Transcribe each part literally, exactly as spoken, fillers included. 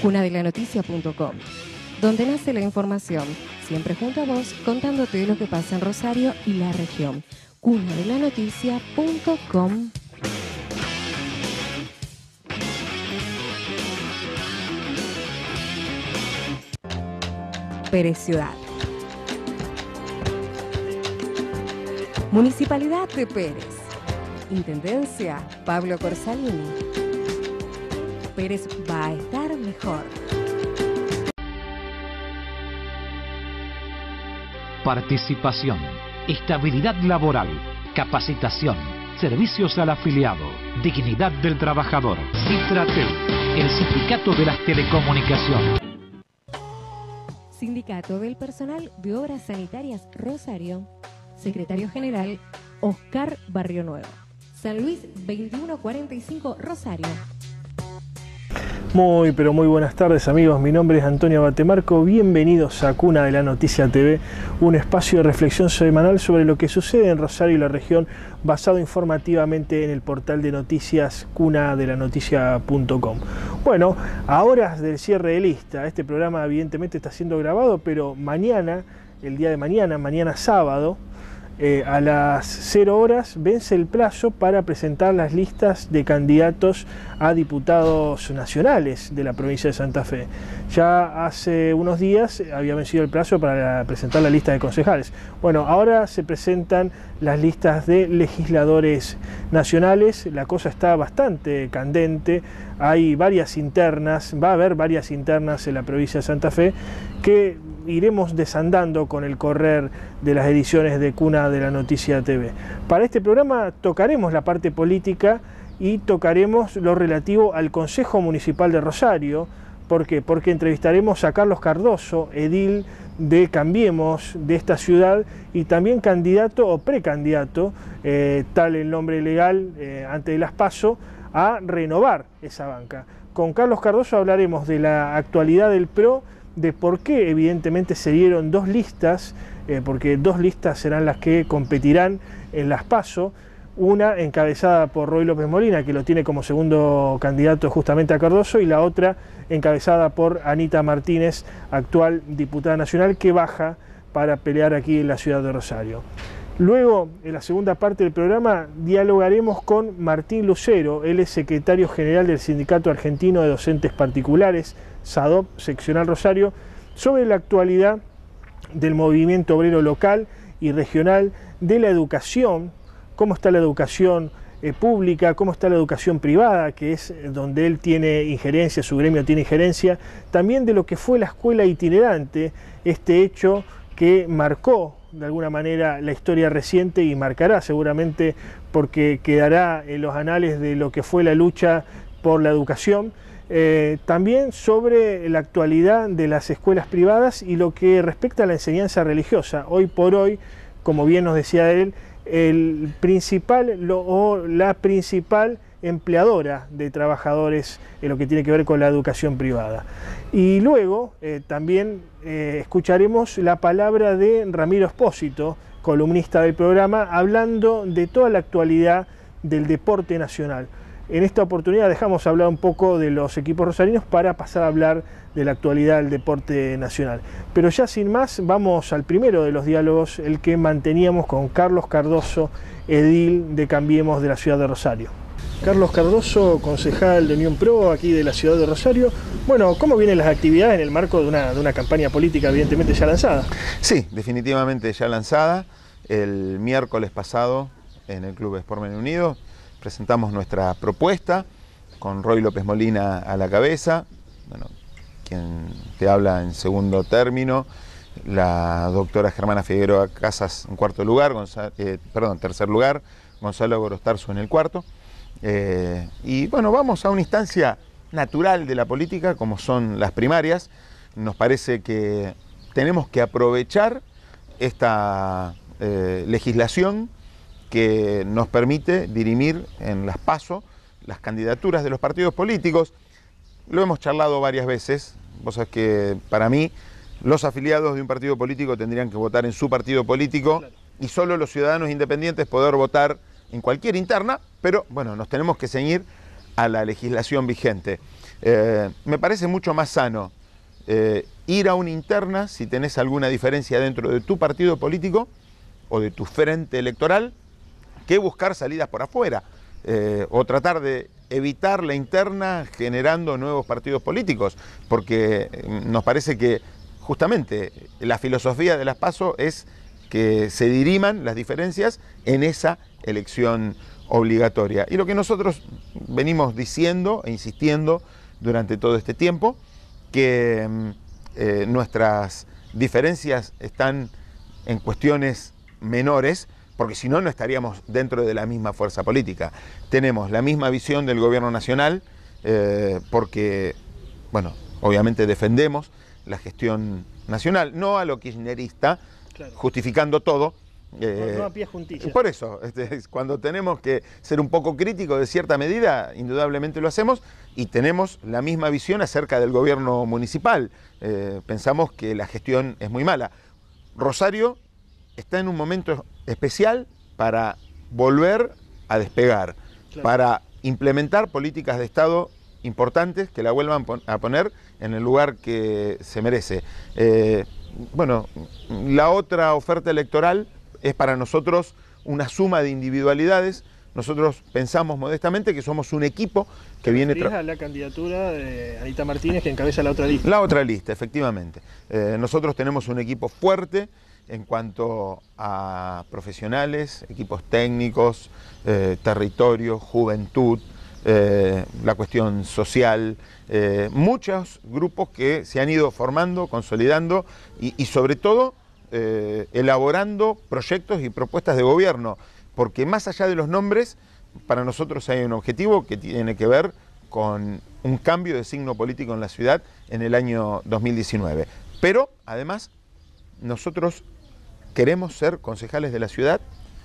cuna de la noticia punto com, donde nace la información, siempre junto a vos, contándote lo que pasa en Rosario y la región. cuna de la noticia punto com. Pérez Ciudad. Municipalidad de Pérez. Intendencia Pablo Corsalini. Pérez va a estar mejor. Participación, estabilidad laboral, capacitación, servicios al afiliado, dignidad del trabajador. Citratel, el sindicato de las telecomunicaciones. Sindicato del Personal de Obras Sanitarias Rosario. Secretario General Oscar Barrio Nuevo. San Luis veintiuno cuarenta y cinco Rosario. Muy, pero muy buenas tardes, amigos. Mi nombre es Antonio Batemarco. Bienvenidos a Cuna de la Noticia T V, un espacio de reflexión semanal sobre lo que sucede en Rosario y la región, basado informativamente en el portal de noticias cuna de la noticia punto com. Bueno, a horas del cierre de lista, este programa evidentemente está siendo grabado, pero mañana, el día de mañana, mañana sábado, Eh, a las cero horas vence el plazo para presentar las listas de candidatos a diputados nacionales de la provincia de Santa Fe. Ya hace unos días había vencido el plazo para presentar la lista de concejales. Bueno, ahora se presentan las listas de legisladores nacionales. La cosa está bastante candente. Hay varias internas, va a haber varias internas en la provincia de Santa Fe que iremos desandando con el correr de las ediciones de Cuna de la Noticia T V. Para este programa tocaremos la parte política y tocaremos lo relativo al Consejo Municipal de Rosario. ¿Por qué? Porque entrevistaremos a Carlos Cardoso, edil de Cambiemos de esta ciudad y también candidato o precandidato, eh, tal el nombre legal eh, ante las PASO, a renovar esa banca. Con Carlos Cardoso hablaremos de la actualidad del P R O, de por qué evidentemente se dieron dos listas, eh, porque dos listas serán las que competirán en las PASO, una encabezada por Roy López Molina, que lo tiene como segundo candidato justamente a Cardoso, y la otra encabezada por Anita Martínez, actual diputada nacional, que baja para pelear aquí en la ciudad de Rosario. Luego, en la segunda parte del programa, dialogaremos con Martín Lucero. Él es secretario general del Sindicato Argentino de Docentes Particulares, SADOP, seccional Rosario, sobre la actualidad del movimiento obrero local y regional, de la educación, cómo está la educación eh, pública, cómo está la educación privada, que es donde él tiene injerencia, su gremio tiene injerencia, también de lo que fue la escuela itinerante, este hecho que marcó de alguna manera la historia reciente y marcará seguramente porque quedará en los anales de lo que fue la lucha por la educación. Eh, también sobre la actualidad de las escuelas privadas y lo que respecta a la enseñanza religiosa. Hoy por hoy, como bien nos decía él, el principal lo, o la principal empleadora de trabajadores en lo que tiene que ver con la educación privada. Y luego eh, también eh, escucharemos la palabra de Ramiro Espósito, columnista del programa, hablando de toda la actualidad del deporte nacional. En esta oportunidad dejamos hablar un poco de los equipos rosarinos para pasar a hablar de la actualidad del deporte nacional. Pero ya sin más, vamos al primero de los diálogos, el que manteníamos con Carlos Cardoso, edil de Cambiemos de la ciudad de Rosario. Carlos Cardoso, concejal de Unión P R O aquí de la ciudad de Rosario. Bueno, ¿cómo vienen las actividades en el marco de una, de una campaña política evidentemente ya lanzada? Sí, definitivamente ya lanzada. El miércoles pasado en el Club Sport Men Unido presentamos nuestra propuesta con Roy López Molina a la cabeza, bueno, quien te habla en segundo término, la doctora Germana Figueroa Casas en cuarto lugar, Gonzalo, eh, perdón, tercer lugar, Gonzalo Gorostarzo en el cuarto. Eh, y bueno, vamos a una instancia natural de la política como son las primarias. Nos parece que tenemos que aprovechar esta eh, legislación que nos permite dirimir en las PASO las candidaturas de los partidos políticos. Lo hemos charlado varias veces. Vos sabés que para mí los afiliados de un partido político tendrían que votar en su partido político, claro, y solo los ciudadanos independientes poder votar en cualquier interna, pero bueno, nos tenemos que ceñir a la legislación vigente. Eh, me parece mucho más sano eh, ir a una interna si tenés alguna diferencia dentro de tu partido político o de tu frente electoral, que buscar salidas por afuera, eh, o tratar de evitar la interna generando nuevos partidos políticos, porque nos parece que justamente la filosofía de las PASO es que se diriman las diferencias en esa elección obligatoria. Y lo que nosotros venimos diciendo e insistiendo durante todo este tiempo, que eh, nuestras diferencias están en cuestiones menores, porque si no, no estaríamos dentro de la misma fuerza política. Tenemos la misma visión del gobierno nacional, eh, porque, bueno, obviamente defendemos la gestión nacional, no a lo kirchnerista, claro, justificando todo. Eh, no, no a pie juntillas. Por eso, este, cuando tenemos que ser un poco críticos de cierta medida, indudablemente lo hacemos, y tenemos la misma visión acerca del gobierno municipal. Eh, pensamos que la gestión es muy mala. Rosario está en un momento especial para volver a despegar, claro, para implementar políticas de Estado importantes que la vuelvan a poner en el lugar que se merece. Eh, bueno, la otra oferta electoral es para nosotros una suma de individualidades. Nosotros pensamos modestamente que somos un equipo que viene... a la candidatura de Anita Martínez, que encabeza la otra lista. La otra lista, efectivamente. Eh, nosotros tenemos un equipo fuerte en cuanto a profesionales, equipos técnicos, eh, territorio, juventud, eh, la cuestión social, eh, muchos grupos que se han ido formando, consolidando y, y sobre todo eh, elaborando proyectos y propuestas de gobierno, porque más allá de los nombres, para nosotros hay un objetivo que tiene que ver con un cambio de signo político en la ciudad en el año dos mil diecinueve. Pero, además, nosotros queremos ser concejales de la ciudad,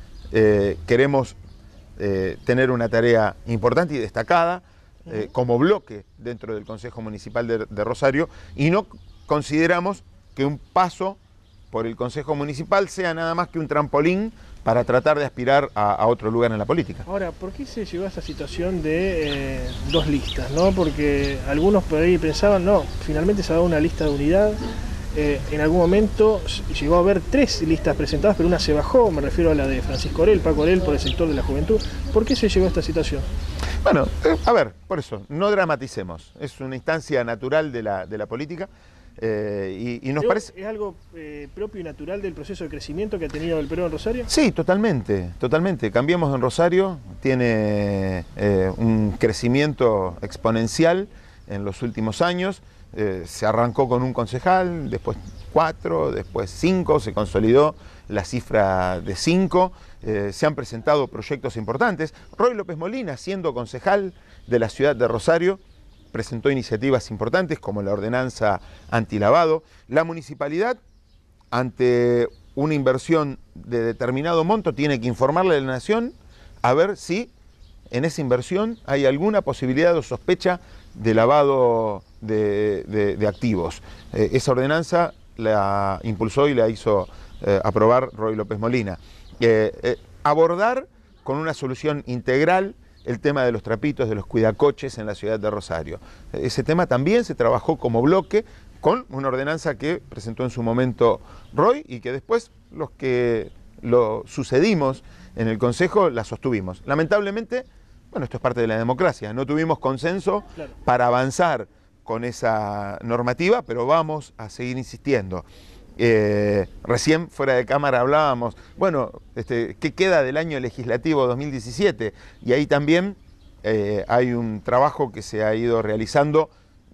eh, queremos eh, tener una tarea importante y destacada eh, como bloque dentro del Consejo Municipal de, de Rosario, y no consideramos que un paso por el Consejo Municipal sea nada más que un trampolín para tratar de aspirar a, a otro lugar en la política. Ahora, ¿por qué se llegó a esta situación de eh, dos listas, ¿no? Porque algunos por ahí pensaban, no, finalmente se ha dado una lista de unidad. Eh, en algún momento llegó a haber tres listas presentadas, pero una se bajó, me refiero a la de Francisco Orell, Paco Orell, por el sector de la juventud. ¿Por qué se llegó a esta situación? Bueno, eh, a ver, por eso, no dramaticemos, es una instancia natural de la, de la política. Eh, y, y nos Pero, parece... ¿Es algo eh, propio y natural del proceso de crecimiento que ha tenido el Perú en Rosario? Sí, totalmente, totalmente. Cambiemos en Rosario, tiene eh, un crecimiento exponencial en los últimos años. Eh, se arrancó con un concejal, después cuatro, después cinco, se consolidó la cifra de cinco. Eh, se han presentado proyectos importantes. Roy López Molina, siendo concejal de la ciudad de Rosario, presentó iniciativas importantes como la ordenanza antilavado. La municipalidad, ante una inversión de determinado monto, tiene que informarle a la Nación a ver si en esa inversión hay alguna posibilidad o sospecha de lavado de, de, de activos. Eh, esa ordenanza la impulsó y la hizo eh, aprobar Roy López Molina. Eh, eh, abordar con una solución integral el tema de los trapitos, de los cuidacoches en la ciudad de Rosario. Ese tema también se trabajó como bloque con una ordenanza que presentó en su momento Roy y que después los que lo sucedimos en el Consejo la sostuvimos. Lamentablemente, bueno, esto es parte de la democracia, no tuvimos consenso Claro. para avanzar con esa normativa, pero vamos a seguir insistiendo. Eh, recién fuera de cámara hablábamos, bueno, este, ¿qué queda del año legislativo dos mil diecisiete? Y ahí también eh, hay un trabajo que se ha ido realizando,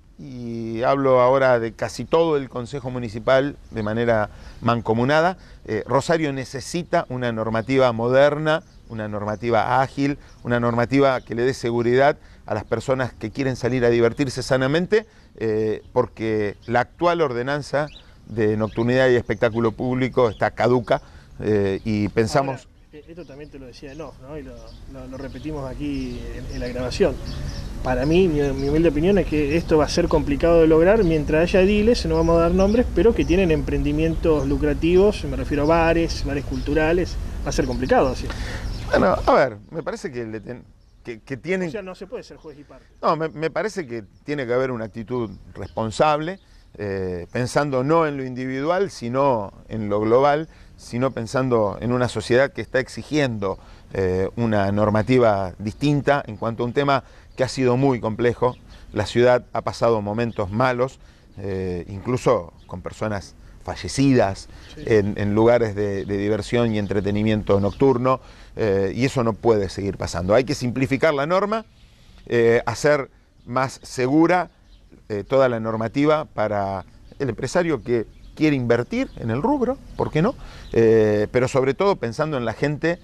y hablo ahora de casi todo el Consejo Municipal de manera mancomunada. Eh, Rosario necesita una normativa moderna, una normativa ágil, una normativa que le dé seguridad a las personas que quieren salir a divertirse sanamente, eh, porque la actual ordenanza de nocturnidad y espectáculo público está caduca, eh, y pensamos... Ahora, esto también te lo decía en off, ¿no? Y lo, lo, lo repetimos aquí en, en la grabación. Para mí, mi, mi humilde opinión es que esto va a ser complicado de lograr mientras haya ediles, no vamos a dar nombres, pero que tienen emprendimientos lucrativos, me refiero a bares, bares culturales, va a ser complicado así. Bueno, a ver, me parece que le ten... que, que tienen... O sea, no se puede ser juez y parte. No, me, me parece que tiene que haber una actitud responsable, eh, pensando no en lo individual, sino en lo global, sino pensando en una sociedad que está exigiendo eh, una normativa distinta en cuanto a un tema que ha sido muy complejo. La ciudad ha pasado momentos malos, eh, incluso con personas fallecidas, sí, en, en lugares de, de diversión y entretenimiento nocturno, eh, y eso no puede seguir pasando. Hay que simplificar la norma, eh, hacer más segura eh, toda la normativa para el empresario que quiere invertir en el rubro, ¿por qué no? Eh, pero sobre todo pensando en la gente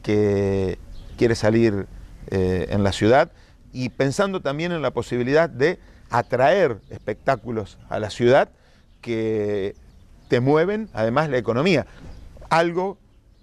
que quiere salir eh, en la ciudad y pensando también en la posibilidad de atraer espectáculos a la ciudad que te mueven además la economía, algo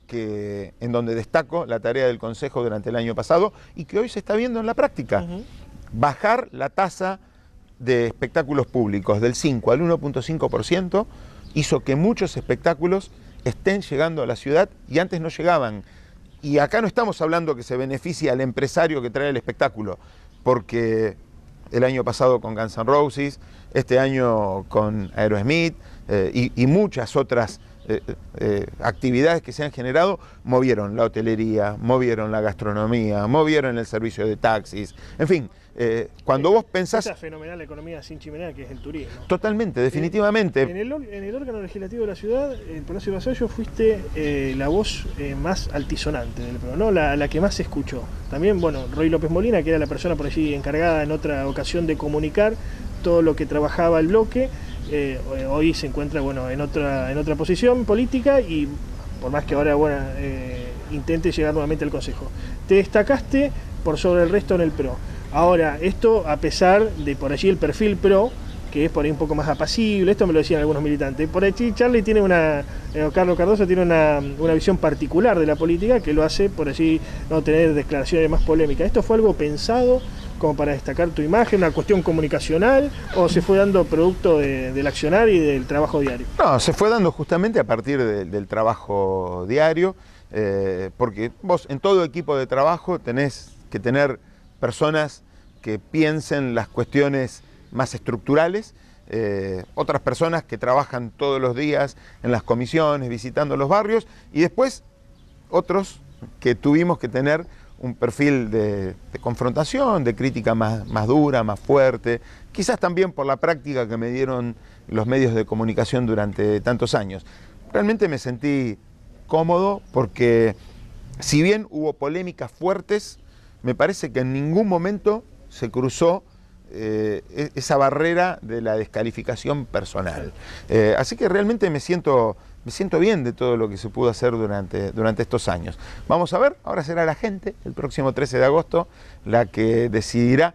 que en donde destaco la tarea del Consejo durante el año pasado y que hoy se está viendo en la práctica. Uh-huh. Bajar la tasa de espectáculos públicos del cinco al uno punto cinco por ciento hizo que muchos espectáculos estén llegando a la ciudad y antes no llegaban. Y acá no estamos hablando que se beneficie al empresario que trae el espectáculo, porque el año pasado con Guns N' Roses, este año con Aerosmith eh, y, y muchas otras eh, eh, actividades que se han generado, movieron la hotelería, movieron la gastronomía, movieron el servicio de taxis, en fin, eh, cuando vos pensás... Esa fenomenal economía sin chimenea que es el turismo. Totalmente, definitivamente. En el, en el órgano legislativo de la ciudad, el Palacio de Vasallo, fuiste eh, la voz eh, más altisonante del PRO, ¿no? La, la que más se escuchó. También, bueno, Roy López Molina, que era la persona por allí encargada en otra ocasión de comunicar todo lo que trabajaba el bloque, eh, hoy se encuentra, bueno, en otra, en otra posición política y por más que ahora, bueno, eh, intente llegar nuevamente al Consejo. Te destacaste por sobre el resto en el PRO. Ahora, esto a pesar de por allí el perfil PRO, que es por ahí un poco más apacible, esto me lo decían algunos militantes. Por allí Charlie tiene una, eh, Carlos Cardoso tiene una, una visión particular de la política que lo hace por allí no tener declaraciones más polémicas. ¿Esto fue algo pensado como para destacar tu imagen, una cuestión comunicacional, o se fue dando producto de, del accionar y del trabajo diario? No, se fue dando justamente a partir de, del trabajo diario, eh, porque vos en todo equipo de trabajo tenés que tener personas que piensen las cuestiones más estructurales, eh, otras personas que trabajan todos los días en las comisiones, visitando los barrios, y después otros que tuvimos que tener un perfil de, de confrontación, de crítica más, más dura, más fuerte, quizás también por la práctica que me dieron los medios de comunicación durante tantos años. Realmente me sentí cómodo porque si bien hubo polémicas fuertes, me parece que en ningún momento se cruzó eh, esa barrera de la descalificación personal. Eh, así que realmente me siento, me siento bien de todo lo que se pudo hacer durante, durante estos años. Vamos a ver, ahora será la gente, el próximo trece de agosto, la que decidirá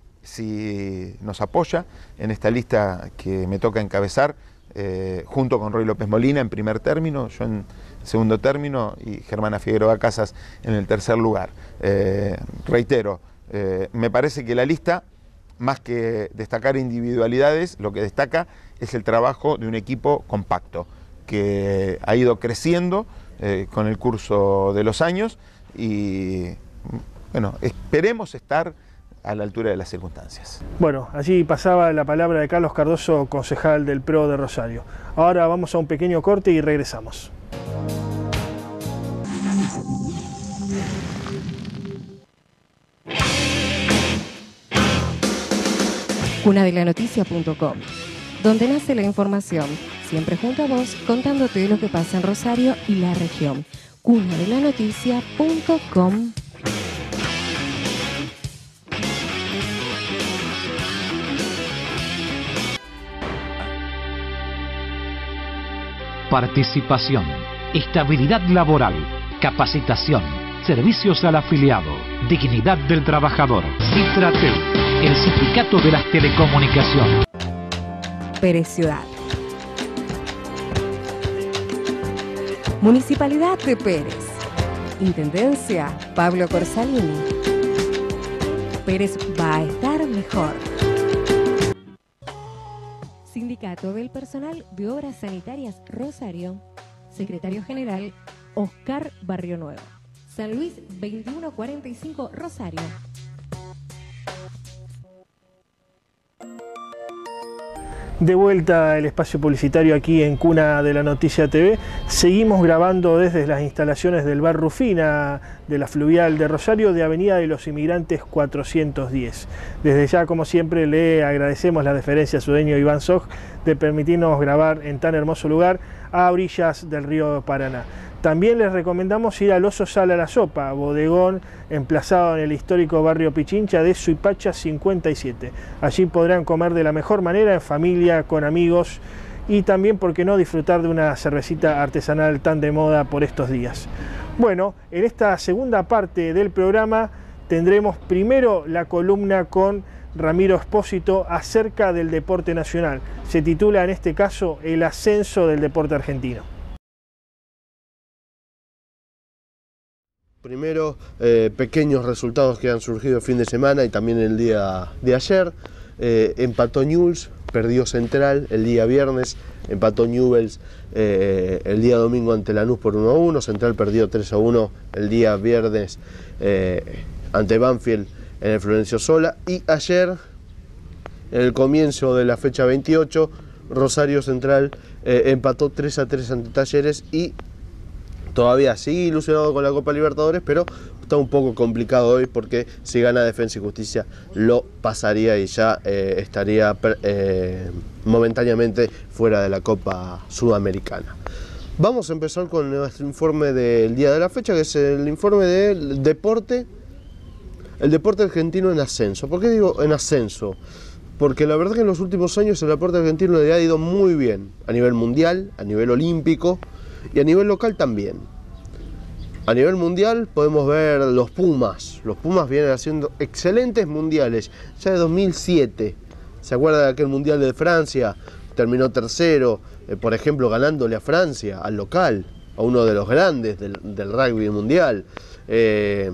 si nos apoya en esta lista que me toca encabezar, eh, junto con Roy López Molina en primer término, yo en segundo término y Germana Figueroa Casas en el tercer lugar. Eh, reitero, eh, me parece que la lista, más que destacar individualidades, lo que destaca es el trabajo de un equipo compacto, que ha ido creciendo eh, con el curso de los años y, bueno, esperemos estar a la altura de las circunstancias. Bueno, allí pasaba la palabra de Carlos Cardoso, concejal del PRO de Rosario. Ahora vamos a un pequeño corte y regresamos. cuna de la noticia punto com, donde nace la información, siempre junto a vos, contándote lo que pasa en Rosario y la región. cuna de la noticia punto com. Participación, estabilidad laboral, capacitación, servicios al afiliado, dignidad del trabajador. Citratel, el sindicato de las telecomunicaciones. Pérez Ciudad. Municipalidad de Pérez. Intendencia Pablo Corsalini. Pérez va a estar mejor. Sindicato del Personal de Obras Sanitarias Rosario. Secretario General Oscar Barrio Nuevo. San Luis veintiuno cuarenta y cinco Rosario. De vuelta el espacio publicitario aquí en Cuna de la Noticia T V. Seguimos grabando desde las instalaciones del Bar Rufina de la Fluvial de Rosario, de Avenida de los Inmigrantes cuatrocientos diez. Desde ya, como siempre, le agradecemos la deferencia a su dueño Iván Soj de permitirnos grabar en tan hermoso lugar a orillas del río Paraná. También les recomendamos ir al Oso Sala La Sopa, bodegón emplazado en el histórico barrio Pichincha de Suipacha cincuenta y siete. Allí podrán comer de la mejor manera, en familia, con amigos, y también, por qué no, disfrutar de una cervecita artesanal tan de moda por estos días. Bueno, en esta segunda parte del programa tendremos primero la columna con Ramiro Espósito acerca del deporte nacional. Se titula en este caso El ascenso del deporte argentino. Primero, eh, pequeños resultados que han surgido el fin de semana y también el día de ayer. Eh, empató Newell's, perdió Central el día viernes, empató Newell's eh, el día domingo ante Lanús por uno a uno, Central perdió tres a uno el día viernes eh, ante Banfield en el Florencio Sola, y ayer, en el comienzo de la fecha veintiocho, Rosario Central eh, empató tres a tres ante Talleres y todavía sigue ilusionado con la Copa Libertadores, pero está un poco complicado hoy porque si gana Defensa y Justicia lo pasaría y ya eh, estaría eh, momentáneamente fuera de la Copa Sudamericana. Vamos a empezar con nuestro informe del día de la fecha, que es el informe del deporte, el deporte argentino en ascenso. ¿Por qué digo en ascenso? Porque la verdad que en los últimos años el deporte argentino le ha ido muy bien, a nivel mundial, a nivel olímpico, y a nivel local también. A nivel mundial podemos ver los Pumas. Los Pumas vienen haciendo excelentes mundiales. Ya de dos mil siete, ¿se acuerda de aquel mundial de Francia? Terminó tercero, eh, por ejemplo, ganándole a Francia, al local, a uno de los grandes del, del rugby mundial. Eh,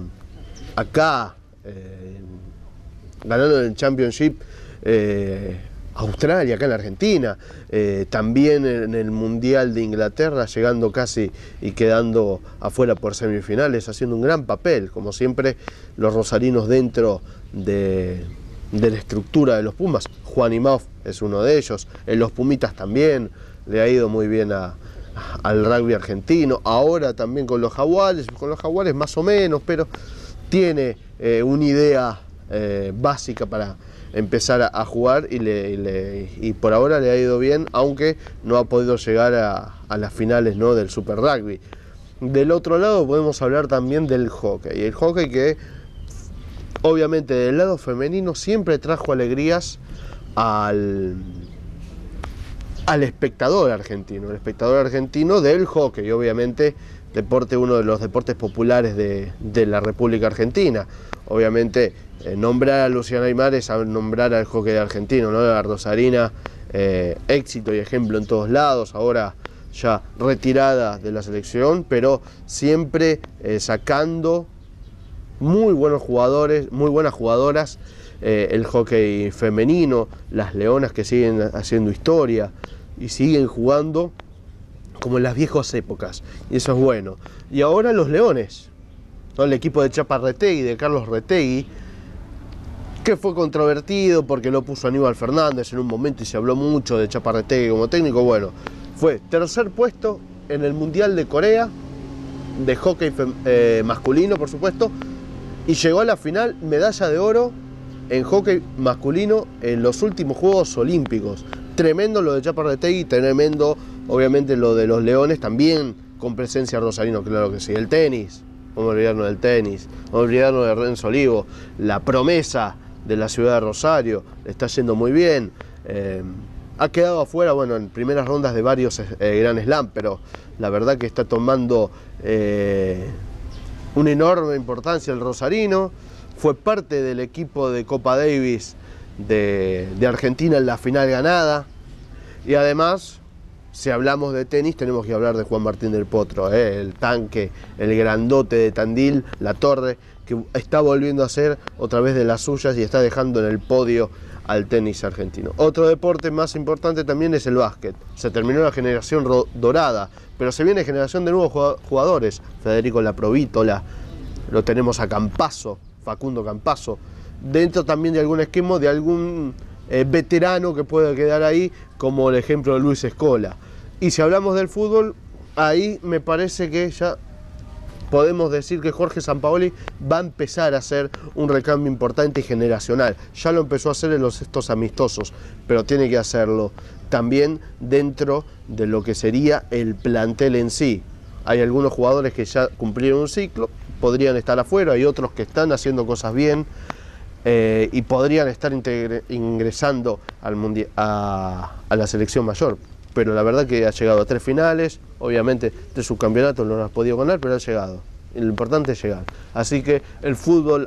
acá, eh, ganando el Championship, eh, Australia, acá en la Argentina, eh, también en el Mundial de Inglaterra, llegando casi y quedando afuera por semifinales, haciendo un gran papel, como siempre, los rosarinos dentro de, de la estructura de los Pumas. Juan Imhoff es uno de ellos, en los Pumitas también, le ha ido muy bien a, a, al rugby argentino, ahora también con los Jaguares, con los Jaguares más o menos, pero tiene eh, una idea eh, básica para empezar a, a jugar y, le, y, le, y por ahora le ha ido bien, aunque no ha podido llegar a, a las finales, ¿no?, del Super Rugby. Del otro lado podemos hablar también del hockey, el hockey que obviamente del lado femenino siempre trajo alegrías al, al espectador argentino, el espectador argentino del hockey, obviamente deporte, uno de los deportes populares de, de la República Argentina. Obviamente eh, nombrar a Luciana Aymar es nombrar al hockey argentino, ¿no? La rosarina, eh, éxito y ejemplo en todos lados, ahora ya retirada de la selección, pero siempre eh, sacando muy buenos jugadores, muy buenas jugadoras, eh, el hockey femenino, las leonas que siguen haciendo historia y siguen jugando como en las viejas épocas, y eso es bueno. Y ahora los leones, ¿no? El equipo de Chapa Retegui, de Carlos Retegui, que fue controvertido porque lo puso Aníbal Fernández en un momento y se habló mucho de Chapa Retegui como técnico. Bueno, fue tercer puesto en el Mundial de Corea, de hockey eh, masculino, por supuesto, y llegó a la final, medalla de oro en hockey masculino en los últimos Juegos Olímpicos. Tremendo lo de Chapa Retegui, tremendo obviamente lo de los leones, también con presencia rosarino, claro que sí. El tenis, vamos a olvidarnos del tenis, vamos a olvidarnos de Renzo Olivo, la promesa de la ciudad de Rosario, le está yendo muy bien. Eh, ha quedado afuera, bueno, en primeras rondas de varios eh, Grand Slam, pero la verdad que está tomando eh, una enorme importancia el rosarino. Fue parte del equipo de Copa Davis de, de Argentina en la final ganada. Y además, si hablamos de tenis, tenemos que hablar de Juan Martín del Potro, ¿eh? El tanque, el grandote de Tandil, la torre, que está volviendo a ser otra vez de las suyas y está dejando en el podio al tenis argentino. Otro deporte más importante también es el básquet. Se terminó la generación dorada, pero se viene generación de nuevos jugadores. Federico Laprovítola, lo tenemos a Campazzo, Facundo Campazzo, dentro también de algún esquema, de algún eh, veterano que puede quedar ahí, como el ejemplo de Luis Scola. Y si hablamos del fútbol, ahí me parece que ya podemos decir que Jorge Sampaoli va a empezar a hacer un recambio importante y generacional. Ya lo empezó a hacer en los estos amistosos, pero tiene que hacerlo también dentro de lo que sería el plantel en sí. Hay algunos jugadores que ya cumplieron un ciclo, podrían estar afuera, hay otros que están haciendo cosas bien eh, y podrían estar ingresando al mundi a, a la selección mayor. Pero la verdad que ha llegado a tres finales, obviamente tres subcampeonatos no lo has podido ganar, pero ha llegado. Lo importante es llegar. Así que el fútbol,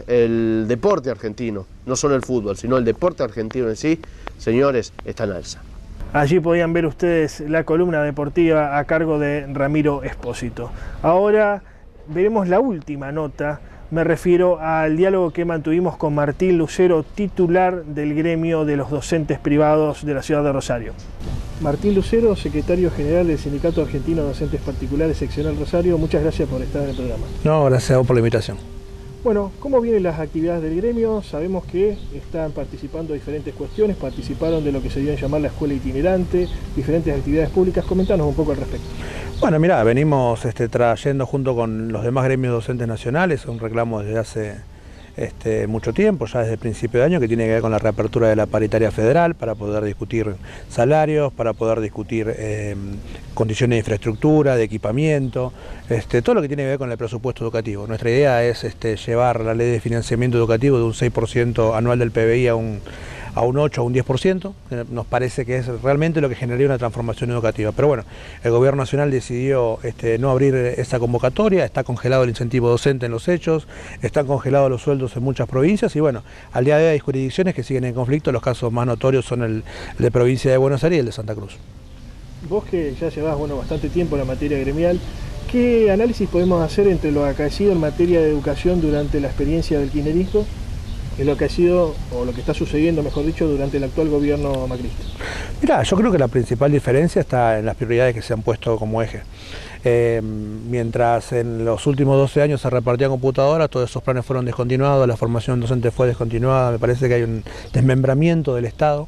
el deporte argentino, no solo el fútbol, sino el deporte argentino en sí, señores, está en alza. Allí podían ver ustedes la columna deportiva a cargo de Ramiro Espósito. Ahora veremos la última nota. Me refiero al diálogo que mantuvimos con Martín Lucero, titular del gremio de los docentes privados de la ciudad de Rosario. Martín Lucero, secretario general del Sindicato Argentino de Docentes Particulares Seccional Rosario, muchas gracias por estar en el programa. No, gracias a vos por la invitación. Bueno, ¿cómo vienen las actividades del gremio? Sabemos que están participando de diferentes cuestiones, participaron de lo que se dio en llamar la escuela itinerante, diferentes actividades públicas. Comentanos un poco al respecto. Bueno, mirá, venimos este, trayendo junto con los demás gremios docentes nacionales un reclamo desde hace este, mucho tiempo, ya desde el principio de año, que tiene que ver con la reapertura de la paritaria federal para poder discutir salarios, para poder discutir eh, condiciones de infraestructura, de equipamiento, este, todo lo que tiene que ver con el presupuesto educativo. Nuestra idea es este, llevar la ley de financiamiento educativo de un seis por ciento anual del P B I a un a un ocho, a un diez por ciento, nos parece que es realmente lo que generaría una transformación educativa. Pero bueno, el gobierno nacional decidió este, no abrir esa convocatoria, está congelado el incentivo docente en los hechos, están congelados los sueldos en muchas provincias y bueno, al día de hoy hay jurisdicciones que siguen en conflicto, los casos más notorios son el, el de provincia de Buenos Aires y el de Santa Cruz. Vos que ya llevás bueno, bastante tiempo en la materia gremial, ¿qué análisis podemos hacer entre lo acaecido en materia de educación durante la experiencia del kirchnerismo y lo que ha sido, o lo que está sucediendo, mejor dicho, durante el actual gobierno macrista? Mirá, yo creo que la principal diferencia está en las prioridades que se han puesto como eje. Eh, mientras en los últimos doce años se repartían computadoras, todos esos planes fueron descontinuados, la formación docente fue descontinuada, me parece que hay un desmembramiento del Estado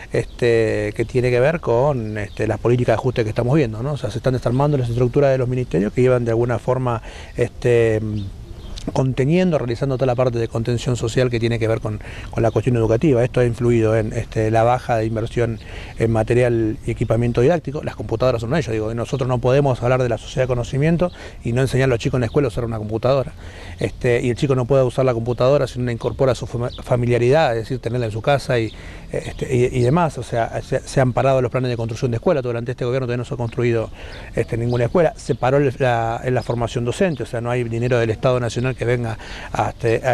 este, que tiene que ver con este, las políticas de ajuste que estamos viendo, ¿no? O sea, se están desarmando las estructuras de los ministerios que llevan de alguna forma este, conteniendo, realizando toda la parte de contención social que tiene que ver con, con la cuestión educativa. Esto ha influido en este, la baja de inversión en material y equipamiento didáctico. Las computadoras son ellos. Digo, nosotros no podemos hablar de la sociedad de conocimiento y no enseñar a los chicos en la escuela a usar una computadora. Este, y el chico no puede usar la computadora si no incorpora su familiaridad, es decir, tenerla en su casa y, este, y, y demás. O sea, se, se han parado los planes de construcción de escuela. Durante este gobierno todavía no se ha construido este, ninguna escuela. Se paró la, la formación docente, o sea, no hay dinero del Estado Nacional que venga a,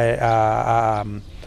a, a,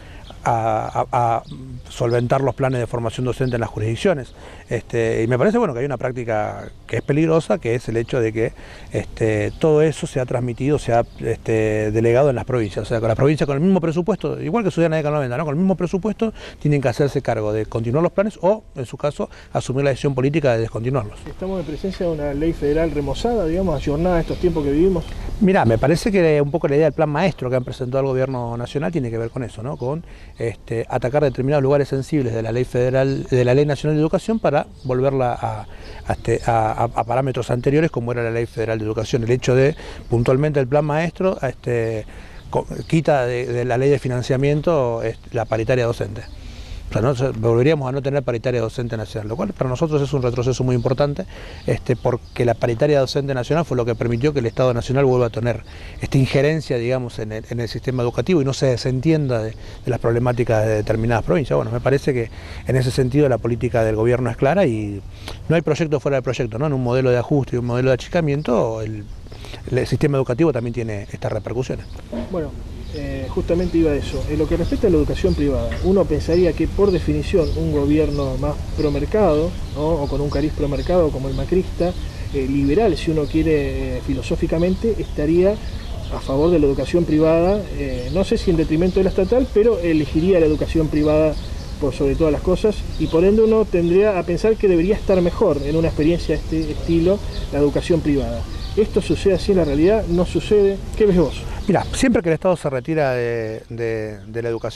a, a solventar los planes de formación docente en las jurisdicciones. Este, y me parece bueno que hay una práctica que es peligrosa, que es el hecho de que este, todo eso se ha transmitido, se ha este, delegado en las provincias. O sea, con las provincias con el mismo presupuesto, igual que sucedió en la década noventa, ¿no? Con el mismo presupuesto tienen que hacerse cargo de continuar los planes o, en su caso, asumir la decisión política de descontinuarlos. ¿Estamos en presencia de una ley federal remozada, digamos, ayornada a estos tiempos que vivimos? Mirá, me parece que un poco la idea del plan maestro que han presentado el gobierno nacional tiene que ver con eso, ¿no? Con este, atacar determinados lugares sensibles de la ley federal, de la ley nacional de educación para volverla a, a, a, a parámetros anteriores como era la ley federal de educación. El hecho de puntualmente el plan maestro este, quita de, de la ley de financiamiento este, la paritaria docente. O sea, ¿no? Volveríamos a no tener paritaria docente nacional, lo cual para nosotros es un retroceso muy importante, este, porque la paritaria docente nacional fue lo que permitió que el Estado Nacional vuelva a tener esta injerencia, digamos, en el, en el sistema educativo y no se desentienda de, de las problemáticas de determinadas provincias. Bueno, me parece que en ese sentido la política del gobierno es clara y no hay proyecto fuera del proyecto, ¿no? En un modelo de ajuste y un modelo de achicamiento, el, el sistema educativo también tiene estas repercusiones. Bueno. Eh, justamente iba a eso. En lo que respecta a la educación privada, uno pensaría que por definición un gobierno más promercado, ¿no? O con un cariz promercado como el macrista, eh, liberal si uno quiere eh, filosóficamente, estaría a favor de la educación privada, eh, no sé si en detrimento de la estatal, pero elegiría la educación privada por sobre todas las cosas y por ende uno tendría a pensar que debería estar mejor en una experiencia de este estilo la educación privada. ¿Esto sucede así en la realidad? ¿No sucede? ¿Qué ves vos? Mira, siempre que el Estado se retira de, de, de la educación,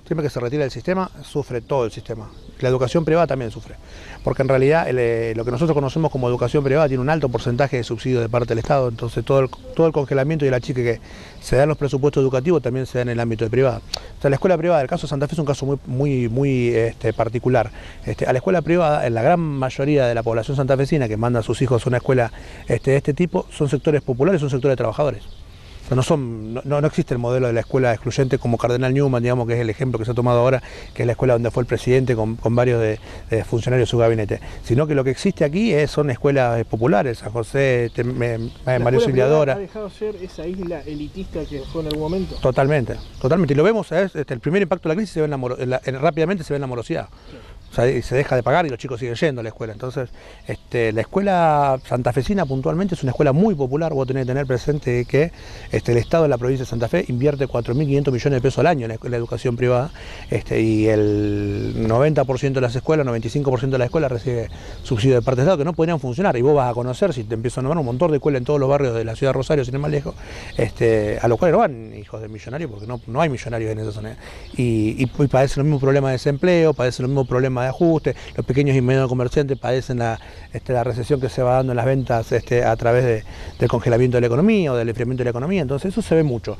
siempre que se retira del sistema, sufre todo el sistema. La educación privada también sufre, porque en realidad el, eh, lo que nosotros conocemos como educación privada tiene un alto porcentaje de subsidio de parte del Estado, entonces todo el, todo el congelamiento y el achique que se da en los presupuestos educativos también se da en el ámbito de privada. O sea, la escuela privada, el caso de Santa Fe es un caso muy, muy, muy este, particular. Este, a la escuela privada, en la gran mayoría de la población santafesina que manda a sus hijos a una escuela este, de este tipo, son sectores populares, son sectores de trabajadores. O sea, no, son, no, no existe el modelo de la escuela excluyente como Cardenal Newman, digamos, que es el ejemplo que se ha tomado ahora, que es la escuela donde fue el presidente con, con varios de, de funcionarios de su gabinete, sino que lo que existe aquí es, son escuelas populares, San José, te, me, me, María Auxiliadora. ¿Ha dejado ser esa isla elitista que fue en algún momento? Totalmente, totalmente, y lo vemos, ¿sabes? Este, el primer impacto de la crisis se ve en la, en la, en, rápidamente se ve en la morosidad. Sí. O sea, se deja de pagar y los chicos siguen yendo a la escuela. Entonces, este, la escuela santafesina puntualmente es una escuela muy popular. Vos tenés que tener presente que este, el Estado de la provincia de Santa Fe invierte cuatro mil quinientos millones de pesos al año en la, en la educación privada, este, y el noventa por ciento de las escuelas, noventa y cinco por ciento de las escuelas recibe subsidio de parte del Estado que no podrían funcionar. Y vos vas a conocer, si te empiezo a nombrar, un montón de escuelas en todos los barrios de la ciudad de Rosario, sin ir más lejos, este, a los cuales no van hijos de millonarios, porque no, no hay millonarios en esa zona. Y, y, y padecen los mismos problemas de desempleo, padecen los mismos problemas de ajuste, los pequeños y medios comerciantes padecen la, este, la recesión que se va dando en las ventas este, a través de, del congelamiento de la economía o del enfriamiento de la economía, entonces eso se ve mucho.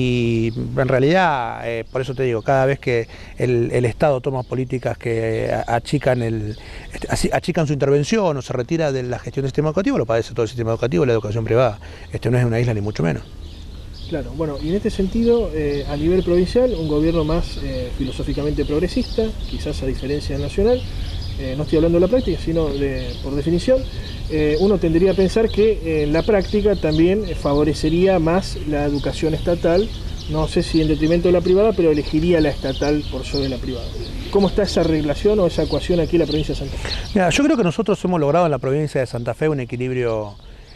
Y en realidad, eh, por eso te digo, cada vez que el, el Estado toma políticas que achican, el, este, achican su intervención o se retira de la gestión del sistema educativo, lo padece todo el sistema educativo, la educación privada. Este no es una isla ni mucho menos. Claro, bueno, y en este sentido, eh, a nivel provincial, un gobierno más eh, filosóficamente progresista, quizás a diferencia del nacional, eh, no estoy hablando de la práctica, sino de, por definición, eh, uno tendría a pensar que eh, en la práctica también favorecería más la educación estatal, no sé si en detrimento de la privada, pero elegiría la estatal por sobre la privada. ¿Cómo está esa relación o esa ecuación aquí en la provincia de Santa Fe? Mira, yo creo que nosotros hemos logrado en la provincia de Santa Fe un equilibrio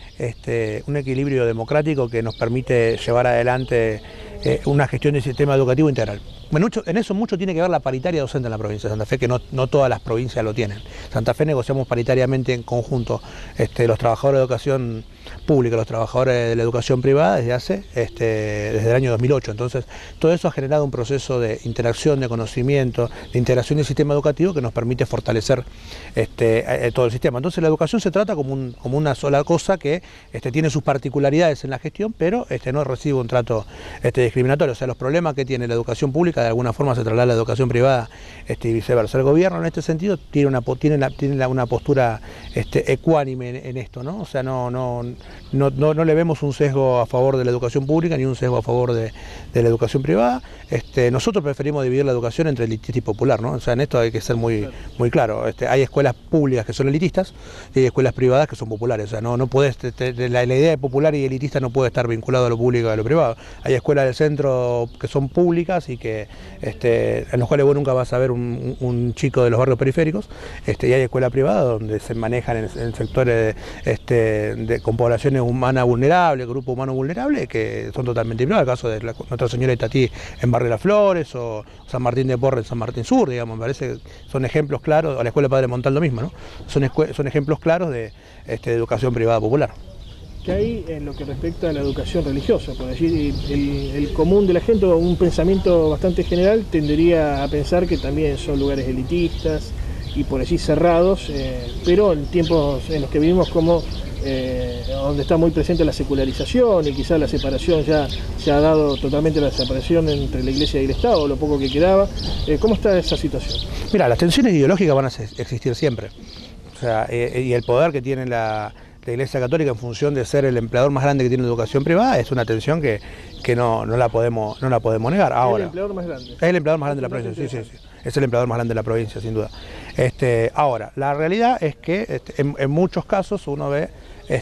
Este, un equilibrio democrático que nos permite llevar adelante eh, una gestión del sistema educativo integral. En, mucho, en eso mucho tiene que ver la paritaria docente en la provincia de Santa Fe, que no, no todas las provincias lo tienen. Santa Fe negociamos paritariamente en conjunto este, los trabajadores de educación pública, los trabajadores de la educación privada desde hace, este, desde el año dos mil ocho. Entonces, todo eso ha generado un proceso de interacción, de conocimiento, de integración del sistema educativo que nos permite fortalecer este, eh, todo el sistema. Entonces, la educación se trata como, un, como una sola cosa que este, tiene sus particularidades en la gestión, pero este, no recibe un trato este, discriminatorio. O sea, los problemas que tiene la educación pública de alguna forma se traslada a la educación privada este, y viceversa. El gobierno en este sentido tiene una, tiene la, tiene una postura este, ecuánime en, en esto, ¿no? O sea, no, no, no, no, no le vemos un sesgo a favor de la educación pública ni un sesgo a favor de, de la educación privada. Este, nosotros preferimos dividir la educación entre elitista y popular, ¿no? O sea, en esto hay que ser muy, muy claro. Este, hay escuelas públicas que son elitistas y hay escuelas privadas que son populares. O sea, no, no puedes, te, te, la, la idea de popular y elitista no puede estar vinculado a lo público y a lo privado. Hay escuelas del centro que son públicas y que Este, en los cuales vos nunca vas a ver un, un chico de los barrios periféricos, este, y hay escuelas privadas donde se manejan en, en sectores de, este, de, con poblaciones humanas vulnerables, grupos humanos vulnerables, que son totalmente privados. El caso de la, Nuestra Señora de Itatí en Barrio Las Flores, o San Martín de Porres en San Martín Sur, digamos, me parece que son ejemplos claros, o la Escuela Padre Montal lo mismo, ¿no? Son, son ejemplos claros de, este, de educación privada popular. Que hay en lo que respecta a la educación religiosa, por decir, el, el común de la gente, o un pensamiento bastante general, tendería a pensar que también son lugares elitistas y por así cerrados, eh, pero en tiempos en los que vivimos como eh, donde está muy presente la secularización y quizás la separación, ya se ha dado totalmente la separación entre la Iglesia y el Estado, lo poco que quedaba. Eh, ¿Cómo está esa situación? Mira, las tensiones ideológicas van a existir siempre, o sea, eh, y el poder que tiene la La Iglesia Católica en función de ser el empleador más grande que tiene la educación privada es una tensión que, que no, no, la podemos, no la podemos negar. Ahora, ¿es el empleador más grande? Es el empleador más grande de la provincia, sí, sí, sí. Es el empleador más grande de la provincia, sin duda. Este, ahora, la realidad es que este, en, en muchos casos uno ve,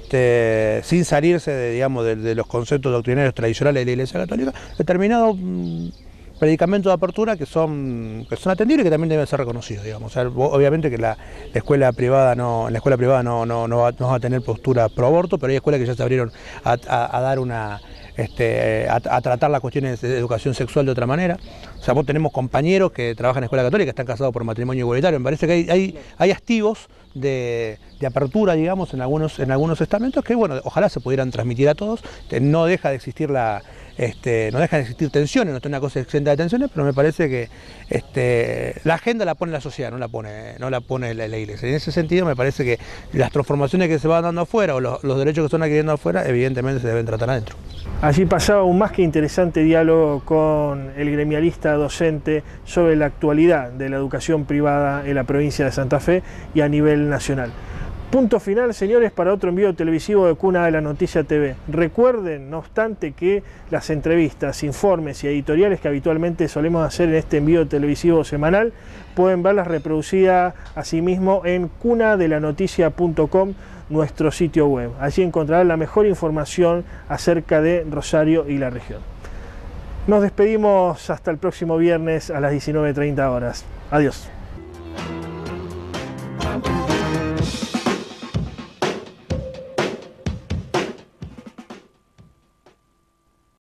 este, sin salirse de, digamos, de, de los conceptos doctrinarios tradicionales de la Iglesia Católica, determinados mmm, predicamentos de apertura que son, que son atendibles y que también deben ser reconocidos, digamos. O sea, obviamente que la, la escuela privada no, en la escuela privada no, no, no, va, no va a tener postura pro aborto, pero hay escuelas que ya se abrieron a, a, a dar una, este, a, a tratar las cuestiones de educación sexual de otra manera. O sea, vos tenemos compañeros que trabajan en escuela católica, que están casados por matrimonio igualitario. Me parece que hay, hay, hay activos de, de apertura, digamos, en algunos, en algunos estamentos que, bueno, ojalá se pudieran transmitir a todos. No deja de existir la este, no dejan de existir tensiones, no está una cosa exenta de tensiones, pero me parece que este, la agenda la pone la sociedad, no la pone, no la pone la, la iglesia. En ese sentido me parece que las transformaciones que se van dando afuera o los, los derechos que están adquiriendo afuera, evidentemente se deben tratar adentro. Allí pasaba un más que interesante diálogo con el gremialista docente sobre la actualidad de la educación privada en la provincia de Santa Fe y a nivel nacional. Punto final, señores, para otro envío televisivo de Cuna de la Noticia T V. Recuerden, no obstante, que las entrevistas, informes y editoriales que habitualmente solemos hacer en este envío televisivo semanal pueden verlas reproducidas asimismo en cuna de la noticia punto com, nuestro sitio web. Allí encontrarán la mejor información acerca de Rosario y la región. Nos despedimos hasta el próximo viernes a las diecinueve treinta horas. Adiós.